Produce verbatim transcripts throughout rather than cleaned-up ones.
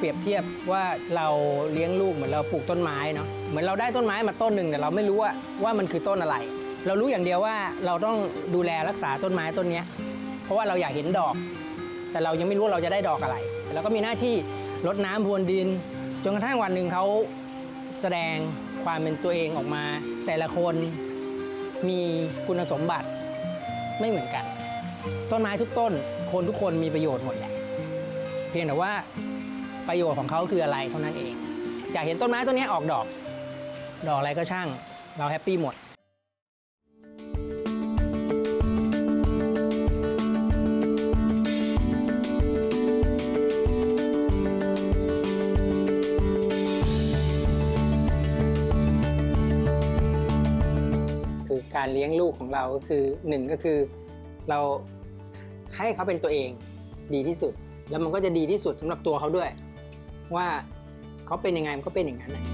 เปรียบเทียบว่าเราเลี้ยงลูกเหมือนเราปลูกต้นไม้เนาะเหมือนเราได้ต้นไม้มาต้นหนึ่งแต่เราไม่รู้ว่าว่ามันคือต้นอะไรเรารู้อย่างเดียวว่าเราต้องดูแลรักษาต้นไม้ต้นนี้เพราะว่าเราอยากเห็นดอกแต่เรายังไม่รู้ว่าเราจะได้ดอกอะไรเราก็มีหน้าที่รดน้ำพรวนดินจนกระทั่งวันหนึ่งเขาแสดงความเป็นตัวเองออกมาแต่ละคนมีคุณสมบัติไม่เหมือนกันต้นไม้ทุกต้นคนทุกคนมีประโยชน์หมดแหละเพียงแต่ว่าประโยชน์ของเขาคืออะไรเท่านั้นเองอยากเห็นต้นไม้ต้นนี้ออกดอกดอกอะไรก็ช่างเราแฮปปี้หมดคือการเลี้ยงลูกของเราก็คือหนึ่งก็คือเราให้เขาเป็นตัวเองดีที่สุดแล้วมันก็จะดีที่สุดสำหรับตัวเขาด้วยว่าเขาเป็นยังไงมันก็เป็นอย่างนั้นแหละ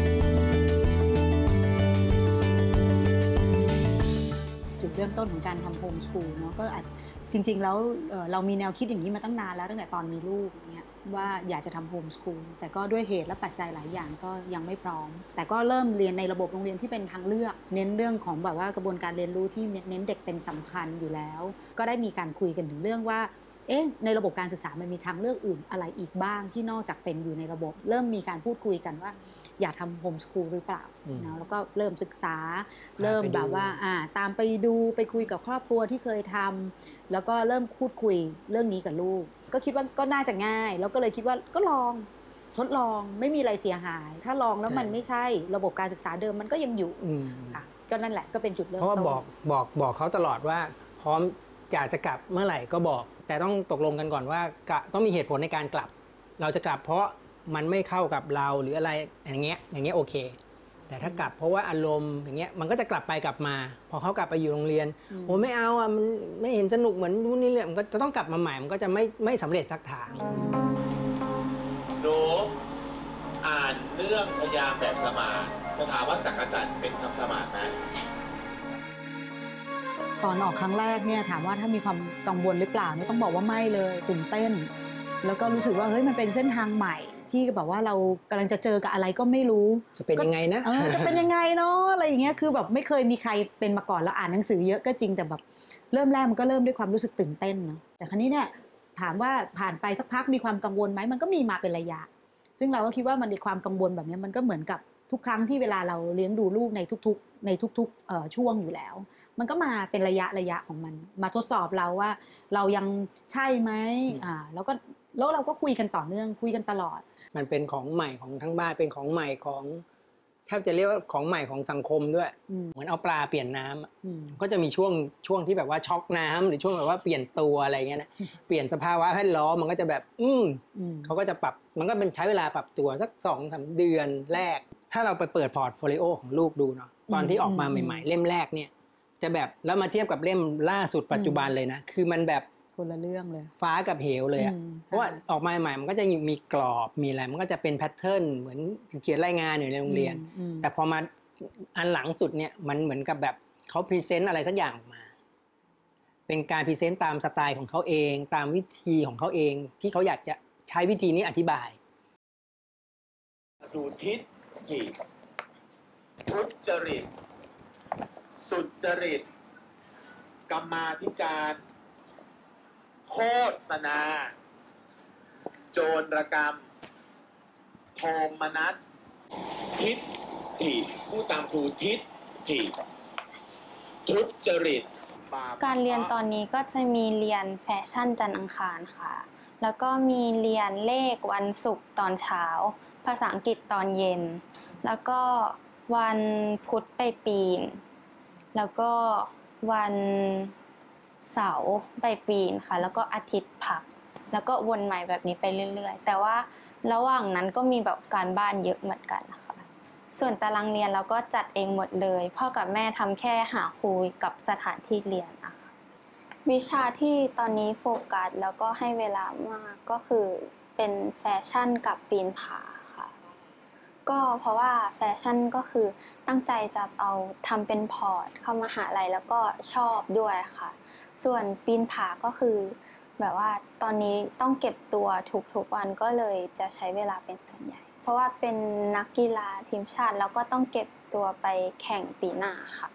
จุดเริ่มต้นของการทำโฮมสคูลเนาะก็อาจจริงๆแล้วเรามีแนวคิดอย่างนี้มาตั้งนานแล้วตั้งแต่ตอนมีลูกเนี่ยว่าอยากจะทำโฮมสคูลแต่ก็ด้วยเหตุและปัจจัยหลายอย่างก็ยังไม่พร้อมแต่ก็เริ่มเรียนในระบบโรงเรียนที่เป็นทางเลือกเน้นเรื่องของแบบว่ากระบวนการเรียนรู้ที่เน้นเด็กเป็นสำคัญอยู่แล้วก็ได้มีการคุยกันถึงเรื่องว่าเอ๊ะในระบบการศึกษามันมีทางเลือกอื่นอะไรอีกบ้างที่นอกจากเป็นอยู่ในระบบเริ่มมีการพูดคุยกันว่าอยากทำโฮมสคูลหรือเปล่านะแล้วก็เริ่มศึกษาเริ่มแบบว่าอ่าตามไปดูไปคุยกับครอบครัวที่เคยทำแล้วก็เริ่มพูดคุยเรื่องนี้กับลูกก็คิดว่าก็น่าจะง่ายแล้วก็เลยคิดว่าก็ลองทดลองไม่มีอะไรเสียหายถ้าลองแล้วมันไม่ใช่ระบบการศึกษาเดิมมันก็ยังอยู่ค่ะก็นั่นแหละก็เป็นจุดเริ่มต้นเพราะว่าบอกบอกบอกเขาตลอดว่าพร้อมอยากจะกลับเมื่อไหร่ก็บอกแต่ต้องตกลงกันก่อนว่าต้องมีเหตุผลในการกลับเราจะกลับเพราะมันไม่เข้ากับเราหรืออะไรอย่างเงี้ยอย่างเงี้ยโอเคแต่ถ้ากลับเพราะว่าอารมณ์อย่างเงี้ยมันก็จะกลับไปกลับมาพอเขากลับไปอยู่โรงเรียนโอ้ไม่เอาอ่ะมันไม่เห็นสนุกเหมือนนู่นนี่เลยมันก็จะต้องกลับมาใหม่มันก็จะไม่ไม่สำเร็จสักทางหนูอ่านเรื่องพยางค์แบบสมานจะถามว่าจักรจันทร์เป็นคำสมานไหมตอนออกครั้งแรกเนี่ยถามว่าถ้ามีความกังวลหรือเปล่าเนี่ยต้องบอกว่าไม่เลยตื่นเต้นแล้วก็รู้สึกว่าเฮ้ยมันเป็นเส้นทางใหม่ที่แบบว่าเรากำลังจะเจอกับอะไรก็ไม่รู้จะเป็นยังไงนะจะเป็นยังไงเนาะอะไรอย่างเงี้ยคือแบบไม่เคยมีใครเป็นมาก่อนแล้วอ่านหนังสือเยอะก็จริงแต่แบบเริ่มแรกมันก็เริ่มด้วยความรู้สึกตื่นเต้นเนาะแต่ครั้นี้เนี่ยถามว่าผ่านไปสักพักมีความกังวลไหมมันก็มีมาเป็นระยะซึ่งเราก็คิดว่ามันในความกังวลแบบนี้มันก็เหมือนกับทุกครั้งที่เวลาเราเลี้ยงดูลูกในทุกๆในทุกๆช่วงอยู่แล้วมันก็มาเป็นระยะระยะของมันมาทดสอบเราว่าเรายังใช่ไหมอ่าแล้วก็แล้วเราก็คุยกันต่อเนื่องคุยกันตลอดมันเป็นของใหม่ของทั้งบ้านเป็นของใหม่ของแทบจะเรียกว่าของใหม่ของสังคมด้วยเหมือนเอาปลาเปลี่ยนน้ำก็จะมีช่วงช่วงที่แบบว่าช็อกน้ำหรือช่วงแบบว่าเปลี่ยนตัวอะไรเงี้ยนะเปลี่ยนสภาวะแวดล้อมมันก็จะแบบอืมเขาก็จะปรับมันก็เป็นใช้เวลาปรับตัวสักสองสามเดือนแรกถ้าเราไปเปิดพอร์ตโฟลิโอของลูกดูเนาะตอนที่ออกมาใหม่ๆเล่มแรกเนี่ยจะแบบแล้วมาเทียบกับเล่มล่าสุดปัจจุบันเลยนะคือมันแบบคนละเรื่องเลยฟ้ากับเหวเลยอ่ะเพราะว่าออกมาใหม่มันก็จะมีกรอบมีอะไรมันก็จะเป็นแพทเทิร์นเหมือนเขียนรายงานอยู่ในโรงเรียนแต่พอมาอันหลังสุดเนี่ยมันเหมือนกับแบบเขาพรีเซนต์อะไรสักอย่างออกมาเป็นการพรีเซนต์ตามสไตล์ของเขาเองตามวิธีของเขาเองที่เขาอยากจะใช้วิธีนี้อธิบายดูทิศหิทุจริตสุจริตกรรมาธิการโฆษณาโจรกรรมโทมนัสทิศถิผู้ตามครูทิศถิทุจริตการเรียนตอนนี้ก็จะมีเรียนแฟชั่นจันทร์อังคารค่ะแล้วก็มีเรียนเลขวันศุกร์ตอนเช้าภาษาอังกฤษตอนเย็นแล้วก็วันพุธไปปีนแล้วก็วันเสาร์ไปปีนค่ะแล้วก็อาทิตย์พักแล้วก็วนใหม่แบบนี้ไปเรื่อยๆแต่ว่าระหว่างนั้นก็มีแบบการบ้านเยอะเหมือนกันนะคะส่วนตารางเรียนเราก็จัดเองหมดเลยพ่อกับแม่ทำแค่หาครูกับสถานที่เรียนอะค่ะวิชาที่ตอนนี้โฟกัสแล้วก็ให้เวลามากก็คือเป็นแฟชั่นกับปีนผาค่ะก็เพราะว่าแฟชั่นก็คือตั้งใจจะเอาทำเป็นพอร์ตเข้ามหาลัยแล้วก็ชอบด้วยค่ะส่วนปีนผาก็คือแบบว่าตอนนี้ต้องเก็บตัวทุกๆวันก็เลยจะใช้เวลาเป็นส่วนใหญ่เพราะว่าเป็นนักกีฬาทีมชาติแล้วก็ต้องเก็บตัวไปแข่งปีหน้าค่ะ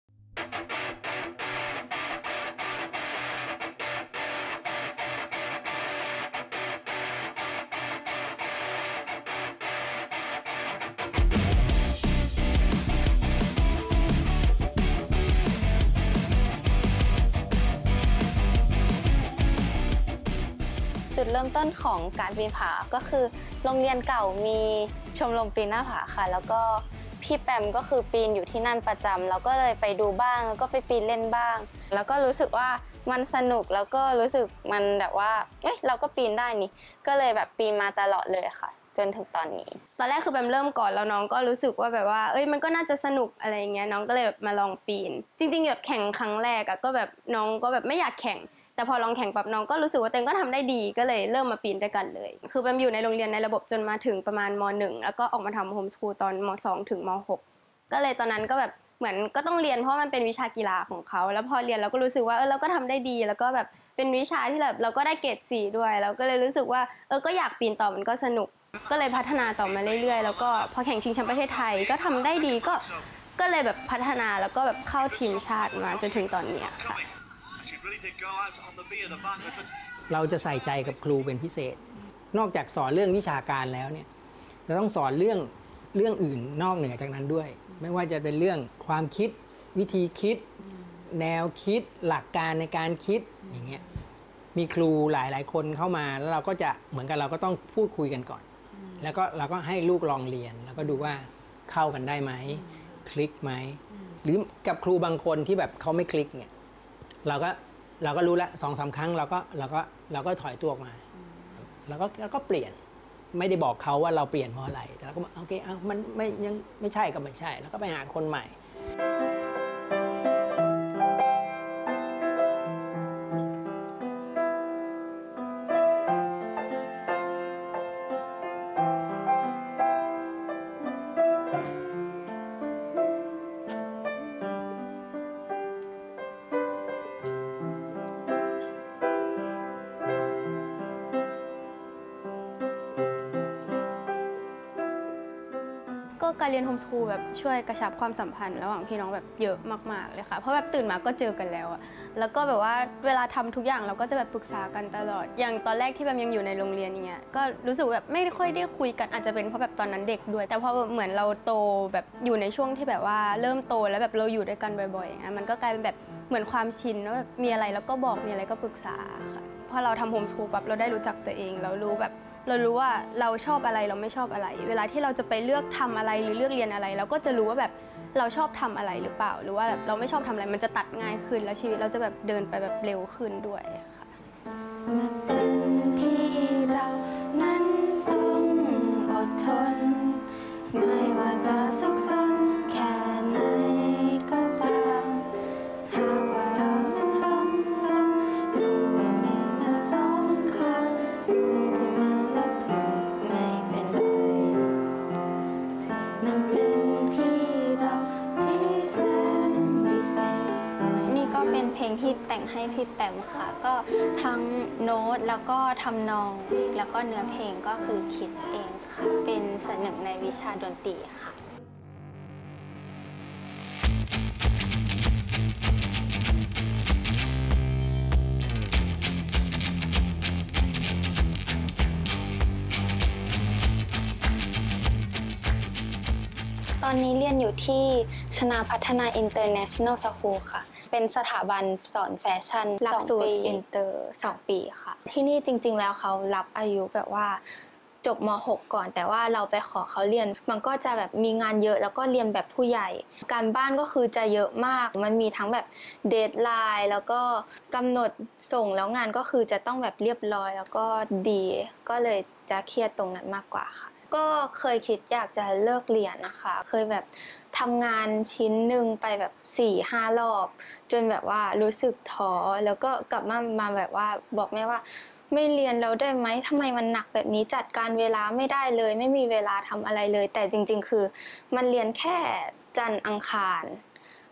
จุดเริ่มต้นของการปีนผาก็คือโรงเรียนเก่ามีชมรมปีนหน้าผาค่ะแล้วก็พี่แปมก็คือปีนอยู่ที่นั่นประจำเราก็เลยไปดูบ้างแล้วก็ไปปีนเล่นบ้างแล้วก็รู้สึกว่ามันสนุกแล้วก็รู้สึกมันแบบว่าเอ้ยเราก็ปีนได้นี่ก็เลยแบบปีนมาตลอดเลยค่ะจนถึงตอนนี้ตอนแรกคือแปมเริ่มก่อนแล้วน้องก็รู้สึกว่าแบบว่าเอ้ยมันก็น่าจะสนุกอะไรเงี้ยน้องก็เลยแบบมาลองปีนจริงๆแบบแข่งครั้งแรกอะก็แบบน้องก็แบบไม่อยากแข่งแต่พอลองแข่งปั๊บน้องก็รู้สึกว่าตัวเองก็ทำได้ดีก็เลยเริ่มมาปีนด้วยกันเลยคือแปมอยู่ในโรงเรียนในระบบจนมาถึงประมาณม.หนึ่ง แล้วก็ออกมาทำโฮมสคูลตอนม.สอง ถึงม.หก ก็เลยตอนนั้นก็แบบเหมือนก็ต้องเรียนเพราะมันเป็นวิชากีฬาของเขาแล้วพอเรียนเราก็รู้สึกว่าเออเราก็ทำได้ดีแล้วก็แบบเป็นวิชาที่แบบเราก็ได้เกรดสี่ด้วยเราก็เลยรู้สึกว่าเออก็อยากปีนต่อมันก็สนุกก็เลยพัฒนาต่อมาเรื่อยๆแล้วก็พอแข่งชิงแชมป์ประเทศไทยก็ทำได้ดีก็ก็เลยแบบพัฒนาแล้วก็แบบเข้าทีมชาติมาจนถึงตอนนี้ค่ะเราจะใส่ใจกับครูเป็นพิเศษนอกจากสอนเรื่องวิชาการแล้วเนี่ยจะต้องสอนเรื่องเรื่องอื่นนอกเหนือจากนั้นด้วยไม่ว่าจะเป็นเรื่องความคิดวิธีคิดแนวคิดหลักการในการคิดอย่างเงี้ยมีครูหลายๆคนเข้ามาแล้วเราก็จะเหมือนกับเราก็ต้องพูดคุยกันก่อนแล้วก็เราก็ให้ลูกลองเรียนแล้วก็ดูว่าเข้ากันได้ไหมคลิกไหมหรือกับครูบางคนที่แบบเขาไม่คลิกเนี่ยเราก็เราก็รู้ละสองสามครั้งเราก็เราก็เราก็ถอยตัวออกมาแล้วก็แล้วก็เปลี่ยนไม่ได้บอกเขาว่าเราเปลี่ยนเพราะอะไรแต่เราก็บอกโอเคเอามันไม่ยังไม่ใช่ก็ไม่ใช่แล้วก็ไปหาคนใหม่การเรียนโฮมสคูลแบบช่วยกระชับความสัมพันธ์ระหว่างพี่น้องแบบเยอะมากๆเลยค่ะเพราะแบบตื่นมาก็เจอกันแล้วอะแล้วก็แบบว่าเวลาทำทุกอย่างเราก็จะแบบปรึกษากันตลอดอย่างตอนแรกที่แบบยังอยู่ในโรงเรียนอย่างเงี้ยก็รู้สึกแบบไม่ค่อยได้คุยกันอาจจะเป็นเพราะแบบตอนนั้นเด็กด้วยแต่พอเหมือนเราโตแบบอยู่ในช่วงที่แบบว่าเริ่มโตแล้วแบบเราอยู่ด้วยกันบ่อยๆอย่างเงี้ยมันก็กลายเป็นแบบเหมือนความชินว่าแบบมีอะไรเราก็บอกมีอะไรก็ปรึกษาค่ะพอเราทำโฮมสคูลปั๊บเราได้รู้จักตัวเองเรารู้แบบเรารู้ว่าเราชอบอะไรเราไม่ชอบอะไรเวลาที่เราจะไปเลือกทำอะไรหรือเลือกเรียนอะไรเราก็จะรู้ว่าแบบเราชอบทำอะไรหรือเปล่าหรือว่าแบบเราไม่ชอบทำอะไรมันจะตัดง่ายขึ้นแล้วชีวิตเราจะแบบเดินไปแบบเร็วขึ้นด้วยค่ะมาเป็นพี่เรานั้นต้องอดทนไม่ว่าจะสักซนแค่ไหนก็ตามหากว่าเรานั้นล้มล้มจงมีมือมาสองข้างถึงที่มาลบหลู่ไม่เป็นไรนั่นเป็นพี่เราที่แสนวิเศษนี่ก็เป็นเพลงที่แต่งให้พี่แปมค่ะก็ทั้งโน้ตแล้วก็ทำนองแล้วก็เนื้อเพลงก็คือคิดเองค่ะเป็นส่วนหนึ่งในวิชาดนตรีค่ะตอนนี้เรียนอยู่ที่ชนาพัฒนา International School ค่ะเป็นสถาบันสอนแฟชั่นหลักสูตรอินเตอร์สองปีค่ะที่นี่จริงๆแล้วเขารับอายุแบบว่าจบม หก ก่อนแต่ว่าเราไปขอเขาเรียนมันก็จะแบบมีงานเยอะแล้วก็เรียนแบบผู้ใหญ่การบ้านก็คือจะเยอะมากมันมีทั้งแบบเดดไลน์แล้วก็กำหนดส่งแล้วงานก็คือจะต้องแบบเรียบร้อยแล้วก็ดีก็เลยจะเครียดตรงนั้นมากกว่าค่ะก็เคยคิดอยากจะเลิกเรียนนะคะเคยแบบทำงานชิ้นหนึ่งไปแบบ สี่ห้ารอบจนแบบว่ารู้สึกท้อแล้วก็กลับมามาแบบว่าบอกแม่ว่าไม่เรียนแล้วได้ไหมทำไมมันหนักแบบนี้จัดการเวลาไม่ได้เลยไม่มีเวลาทำอะไรเลยแต่จริงๆคือมันเรียนแค่จันทร์อังคาร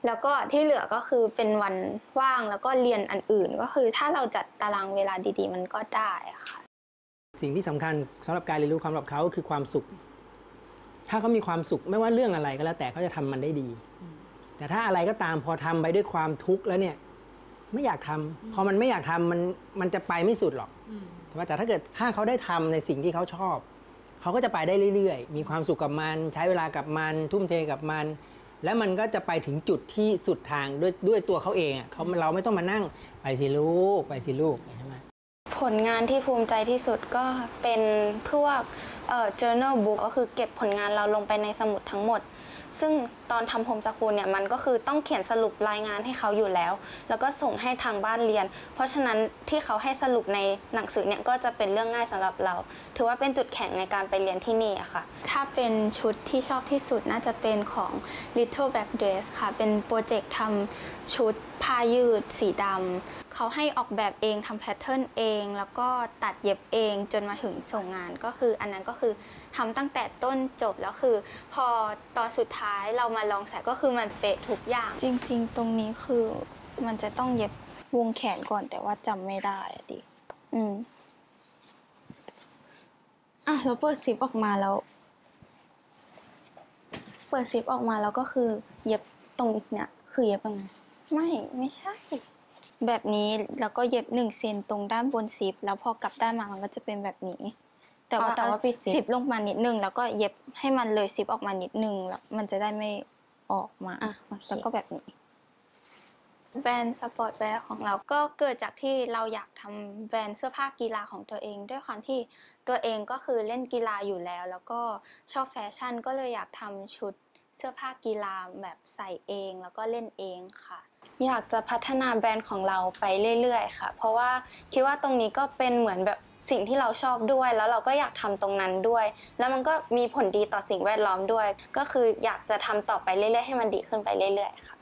แล้วก็ที่เหลือก็คือเป็นวันว่างแล้วก็เรียนอันอื่นก็คือถ้าเราจัดตารางเวลาดีๆมันก็ได้ค่ะสิ่งที่สำคัญสำหรับการเรียนรู้ความกับเขาคือความสุขถ้าเขามีความสุขไม่ว่าเรื่องอะไรก็แล้วแต่เขาจะทำมันได้ดีแต่ถ้าอะไรก็ตามพอทำไปด้วยความทุกข์แล้วเนี่ยไม่อยากทำพอมันไม่อยากทำมันมันจะไปไม่สุดหรอกแต่ถ้าเกิดถ้าเขาได้ทำในสิ่งที่เขาชอบเขาก็จะไปได้เรื่อยๆมีความสุขกับมันใช้เวลากับมันทุ่มเทกับมันแล้วมันก็จะไปถึงจุดที่สุดทางด้วยด้วยตัวเขาเองอ่ะเขาเราไม่ต้องมานั่งไปสิลูกไปสิลูกใช่ไหมผลงานที่ภูมิใจที่สุดก็เป็นพวกเอ่อ journal book ก็คือเก็บผลงานเราลงไปในสมุดทั้งหมดซึ่งตอนทำโฮมสคูลเนี่ยมันก็คือต้องเขียนสรุปรายงานให้เขาอยู่แล้วแล้วก็ส่งให้ทางบ้านเรียนเพราะฉะนั้นที่เขาให้สรุปในหนังสือเนี่ยก็จะเป็นเรื่องง่ายสำหรับเราถือว่าเป็นจุดแข็งในการไปเรียนที่นี่อะค่ะถ้าเป็นชุดที่ชอบที่สุดน่าจะเป็นของ Little Black Dress ค่ะเป็นโปรเจกต์ทำชุดผ้ายืดสีดำเขาให้ออกแบบเองทำแพทเทิร์นเองแล้วก็ตัดเย็บเองจนมาถึงส่งงานก็คืออันนั้นก็คือทำตั้งแต่ต้นจบแล้วคือพอตอนสุดท้ายเรามาลองใส่ก็คือมันเป๊ะทุกอย่างจริงๆตรงนี้คือมันจะต้องเย็บวงแขนก่อนแต่ว่าจำไม่ได้ดิอืมอ่ะเราเปิดซิปออกมาแล้วเปิดซิปออกมาแล้วก็คือเย็บตรงเนี้ยคือเย็บยังไงไม่ไม่ใช่แบบนี้แล้วก็เย็บหนึ่งเซนตรงด้านบนซิปแล้วพอกลับด้านมามันก็จะเป็นแบบนี้แต่ว่าแต่ว่าปิดซิปลงมานิดนึงแล้วก็เย็บให้มันเลยซิปออกมานิดนึงแล้วมันจะได้ไม่ออกมาแล้วก็แบบนี้แบรนด์สปอร์ตแวร์ของเราก็เกิดจากที่เราอยากทำแบรนด์เสื้อผ้ากีฬาของตัวเองด้วยความที่ตัวเองก็คือเล่นกีฬาอยู่แล้วแล้วก็ชอบแฟชั่นก็เลยอยากทำชุดเสื้อผ้ากีฬาแบบใส่เองแล้วก็เล่นเองค่ะอยากจะพัฒนาแบรนด์ของเราไปเรื่อยๆค่ะเพราะว่าคิดว่าตรงนี้ก็เป็นเหมือนแบบสิ่งที่เราชอบด้วยแล้วเราก็อยากทำตรงนั้นด้วยแล้วมันก็มีผลดีต่อสิ่งแวดล้อมด้วยก็คืออยากจะทำต่อไปเรื่อยๆให้มันดีขึ้นไปเรื่อยๆค่ะ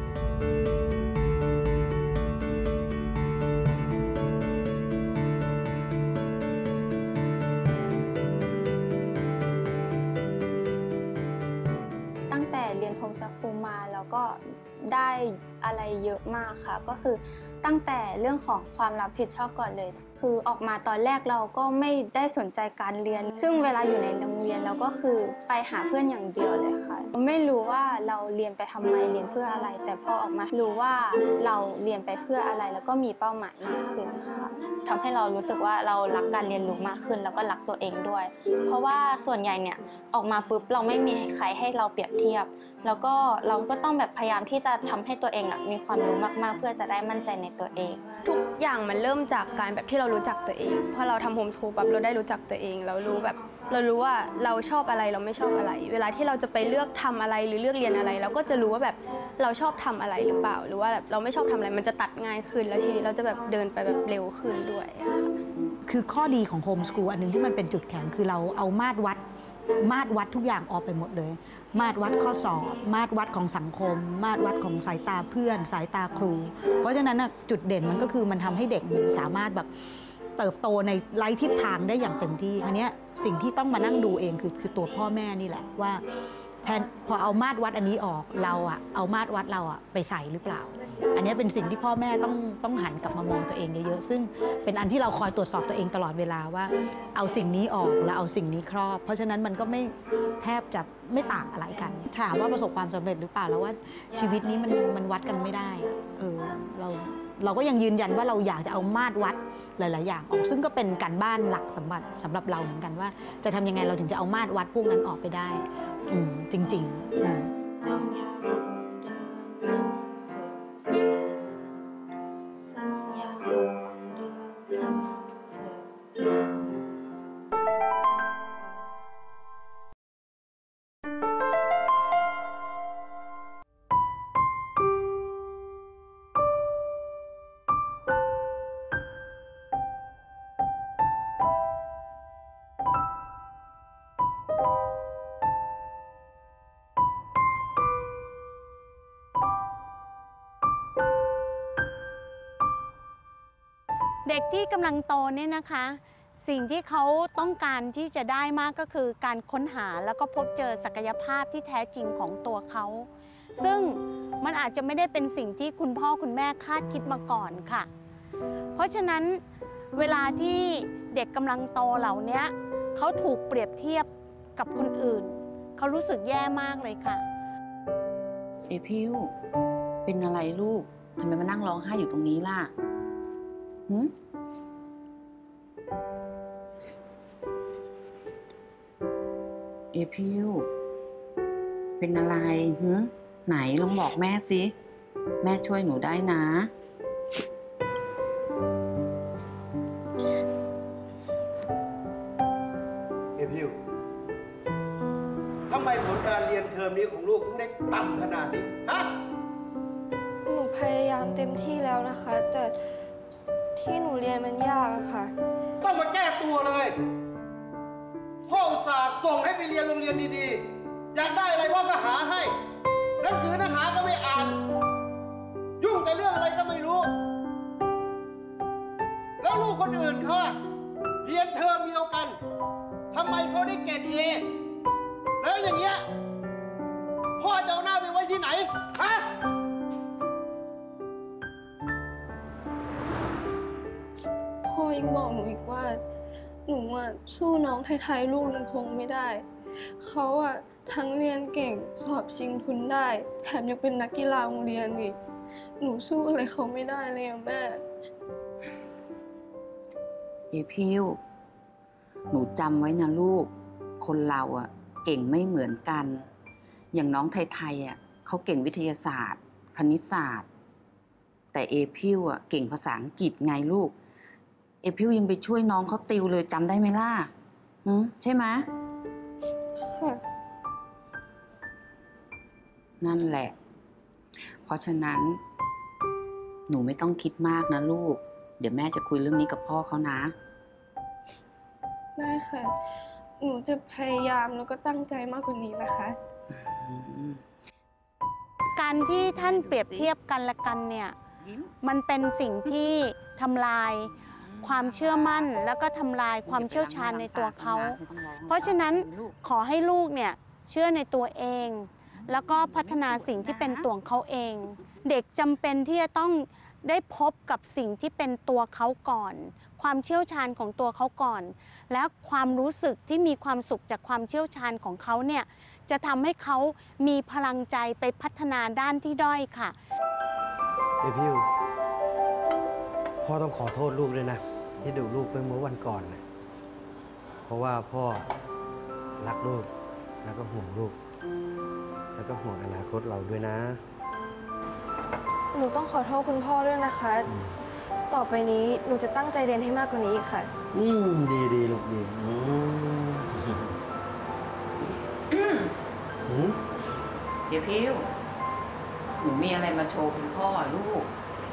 ตั้งแต่เรียนโฮมสคูลมาแล้วก็ได้อะไรเยอะมากค่ะก็คือตั้งแต่เรื่องของความรับผิดชอบก่อนเลยคือออกมาตอนแรกเราก็ไม่ได้สนใจการเรียนซึ่งเวลาอยู่ในโรงเรียนเราก็คือไปหาเพื่อนอย่างเดียวเลยค่ะไม่รู้ว่าเราเรียนไปทำไมเรียนเพื่ออะไรแต่พอออกมารู้ว่าเราเรียนไปเพื่ออะไรแล้วก็มีเป้าหมายมากขึ้นค่ะทำให้เรารู้สึกว่าเรารักการเรียนรู้มากขึ้นแล้วก็รักตัวเองด้วยเพราะว่าส่วนใหญ่เนี่ยออกมาปุ๊บเราไม่มีใครให้เราเปรียบเทียบแล้วก็เราก็ต้องแบบพยายามที่จะทำให้ตัวเองอ่ะมีความรู้มากๆเพื่อจะได้มั่นใจในตัวเองทุกอย่างมันเริ่มจากการแบบที่เรารู้จักตัวเองพอเราทำโฮมสคูลปั๊บเราได้รู้จักตัวเองเรารู้แบบเรารู้ว่าเราชอบอะไรเราไม่ชอบอะไรเวลาที่เราจะไปเลือกทำอะไรหรือเลือกเรียนอะไรเราก็จะรู้ว่าแบบเราชอบทำอะไรหรือเปล่าหรือว่าแบบเราไม่ชอบทำอะไรมันจะตัดง่ายขึ้นแล้วชีวิตเราจะแบบเดินไปแบบเร็วขึ้นด้วยคือข้อดีของโฮมสคูลอันนึงที่มันเป็นจุดแข็งคือเราเอามาตรวัดมาตรวัดทุกอย่างออกไปหมดเลยมาตรวัดข้อสอบมาตรวัดของสังคมมาตรวัดของสายตาเพื่อนสายตาครูเพราะฉะนั้นจุดเด่นมันก็คือมันทำให้เด็กสามารถแบบเติบโตในไร้ทิศทางได้อย่างเต็มที่คราวนี้สิ่งที่ต้องมานั่งดูเองคือคือตัวพ่อแม่นี่แหละว่าแทนพอเอามาตรวัดอันนี้ออกเราอะเอามาตรวัดเราอะไปใส่หรือเปล่าอันนี้เป็นสิ่งที่พ่อแม่ต้องต้องหันกลับมามองตัวเองเยอะๆซึ่งเป็นอันที่เราคอยตรวจสอบตัวเองตลอดเวลาว่าเอาสิ่งนี้ออกแล้วเอาสิ่งนี้ครอบเพราะฉะนั้นมันก็ไม่แทบจะไม่ต่างอะไรกันถามว่าประสบความสำเร็จหรือเปล่าแล้วว่าชีวิตนี้มันมันวัดกันไม่ได้เออเราเราก็ยังยืนยันว่าเราอยากจะเอามาตรวัดหลายๆอย่างออกซึ่งก็เป็นการบ้านหลักสำหรับสำหรับเราเหมือนกันว่าจะทำยังไงเราถึงจะเอามาตรวัดพวกนั้นออกไปได้อืมจริงๆอืมเด็กที่กำลังโตเนี่ยนะคะสิ่งที่เขาต้องการที่จะได้มากก็คือการค้นหาแล้วก็พบเจอศักยภาพที่แท้จริงของตัวเขาซึ่งมันอาจจะไม่ได้เป็นสิ่งที่คุณพ่อคุณแม่คาดคิดมาก่อนค่ะ เพราะฉะนั้นเวลาที่เด็กกำลังโตเหล่านี้เขาถูกเปรียบเทียบกับคนอื่นเขารู้สึกแย่มากเลยค่ะเอพิวเป็นอะไรลูกทำไมมานั่งร้องไห้อยู่ตรงนี้ล่ะหืมเอพิวเป็นอะไรหืมไหนลองบอกแม่สิแม่ช่วยหนูได้นะเอพิวทำไมผลการเรียนเทอมนี้ของลูกถึงได้ต่ำขนาดนี้ ฮะหนูพยายามเต็มที่แล้วนะคะ แต่ที่หนูเรียนมันยากอะค่ะต้องมาแก้ตัวเลย พ่ออุตส่าห์ส่งให้ไปเรียนโรงเรียนดีๆ อยากได้อะไรพ่อก็หาให้ หนังสือหนังหาก็ไม่อ่าน ยุ่งแต่เรื่องอะไรก็ไม่รู้ แล้วลูกคนอื่นเขาอะเรียนเทอมเดียวกันทำไมเขาได้เกรดเอแล้วอย่างเงี้ยพ่อจะเอาหน้าไปไว้ที่ไหน ฮะพ่อยังบอกหนูอีกว่า หนูอะสู้น้องไทยๆลูกลุงพงษ์ไม่ได้ เขาอะทั้งเรียนเก่งสอบชิงทุนได้ แถมยังเป็นนักกีฬาโรงเรียนอีก หนูสู้อะไรเขาไม่ได้เลยอะแม่เอพิวหนูจำไว้นะลูกคนเราอะเก่งไม่เหมือนกัน อย่างน้องไทยๆอะเขาเก่งวิทยาศาสตร์ คณิตศาสตร์ แต่เอพิวอะเก่งภาษาอังกฤษไงลูกเอพิวยังไปช่วยน้องเขาติวเลยจำได้ไหมล่ะหืมใช่ไหมค่ะนั่นแหละ เพราะฉะนั้น หนูไม่ต้องคิดมากนะลูก เดี๋ยวแม่จะคุยเรื่องนี้กับพ่อเขานะได้ค่ะ หนูจะพยายามแล้วก็ตั้งใจมากกว่านี้นะคะการที่ท่านเปรียบเทียบกันและกันเนี่ยมันเป็นสิ่งที่ทำลายความเชื่อมั่นแล้วก็ทำลายความเชี่ยวชาญในตัวเขา เพราะฉะนั้นขอให้ลูกเนี่ยเชื่อในตัวเอง แล้วก็พัฒนาสิ่งที่เป็นตัวของเขาเอง เด็กจำเป็นที่จะต้องได้พบกับสิ่งที่เป็นตัวเขาก่อน ความเชี่ยวชาญของตัวเขาก่อน และความรู้สึกที่มีความสุขจากความเชี่ยวชาญของเขาเนี่ยจะทำให้เขามีพลังใจไปพัฒนาด้านที่ด้อยค่ะเอพิวพ่อต้องขอโทษลูกด้วยนะ ที่ดุลูกไปเมื่อวันก่อนนะเพราะว่าพ่อรักลูกแล้วก็ห่วงลูก แล้วก็ห่วงอนาคตเราด้วยนะหนูต้องขอโทษคุณพ่อด้วยนะคะ ต่อไปนี้หนูจะตั้งใจเรียนให้มากกว่านี้อีกค่ะอืมดีดีลูกดีอืมอืมเดี๋ยวพิวหนูมีอะไรมาโชว์คุณพ่อลูก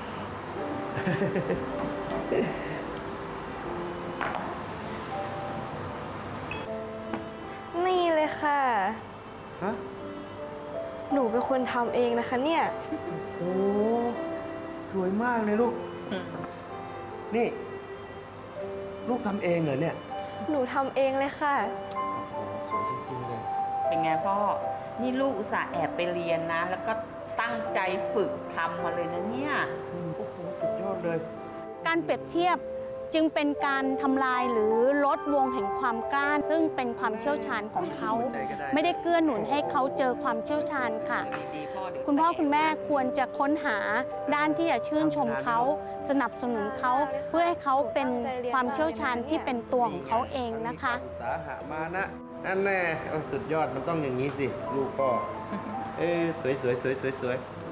นี่เลยค่ะฮะหนูเป็นคนทำเองนะคะเนี่ยโอ้สวยมากเลยลูก นี่ ลูกทำเองเหรอเนี่ยหนูทำเองเลยค่ะโอ้โหสวยจริงๆเลยเป็นไงพ่อ นี่ลูกอุตส่าห์แอบไปเรียนนะ แล้วก็ตั้งใจฝึกทำมาเลยนะเนี่ยโอ้โหสุดยอดเลยการเปรียบเทียบจึงเป็นการทำลายหรือลดวงแห่งความกล้าซึ่งเป็นความเชี่ยวชาญของเขา ไม่ได้เกื้อหนุนให้เขาเจอความเชี่ยวชาญค่ะ คุณพ่อคุณแม่ควรจะค้นหาด้านที่จะชื่นชมเขาสนับสนุนเขาเพื่อให้เขาเป็นความเชี่ยวชาญที่เป็นตัวของเขาเองนะคะสาหามานะอันแน่เอาสุดยอดมันต้องอย่างนี้สิ ลูกก็ เอ้ยสวยสวยสวยสวยสวย